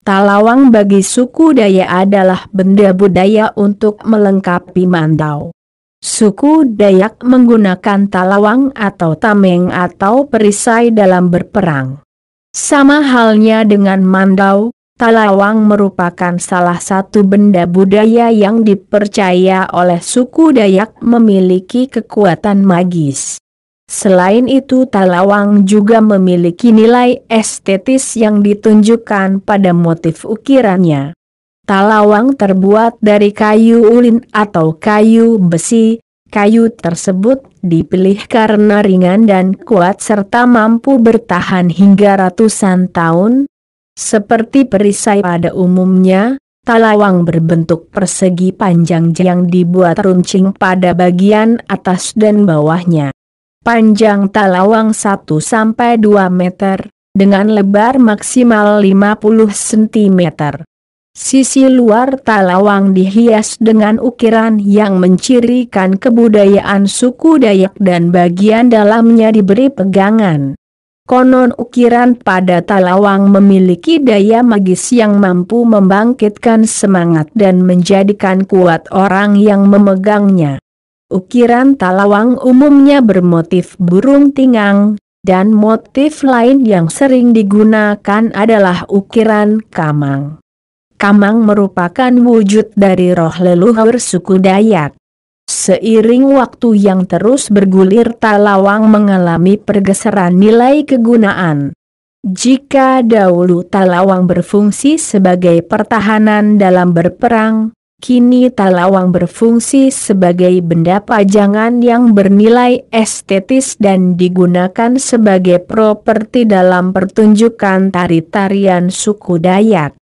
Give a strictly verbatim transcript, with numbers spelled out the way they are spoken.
Talawang bagi suku Dayak adalah benda budaya untuk melengkapi mandau. Suku Dayak menggunakan talawang atau tameng atau perisai dalam berperang. Sama halnya dengan mandau, talawang merupakan salah satu benda budaya yang dipercaya oleh suku Dayak memiliki kekuatan magis. Selain itu, talawang juga memiliki nilai estetis yang ditunjukkan pada motif ukirannya. Talawang terbuat dari kayu ulin atau kayu besi. Kayu tersebut dipilih karena ringan dan kuat serta mampu bertahan hingga ratusan tahun. Seperti perisai pada umumnya, talawang berbentuk persegi panjang yang dibuat runcing pada bagian atas dan bawahnya. Panjang talawang satu sampai dua meter, dengan lebar maksimal lima puluh sentimeter. Sisi luar talawang dihias dengan ukiran yang mencirikan kebudayaan suku Dayak dan bagian dalamnya diberi pegangan. Konon ukiran pada talawang memiliki daya magis yang mampu membangkitkan semangat dan menjadikan kuat orang yang memegangnya. Ukiran talawang umumnya bermotif burung tingang, dan motif lain yang sering digunakan adalah ukiran kamang. Kamang merupakan wujud dari roh leluhur suku Dayak. Seiring waktu yang terus bergulir, talawang mengalami pergeseran nilai kegunaan. Jika dahulu talawang berfungsi sebagai pertahanan dalam berperang, kini talawang berfungsi sebagai benda pajangan yang bernilai estetis dan digunakan sebagai properti dalam pertunjukan tari-tarian suku Dayak.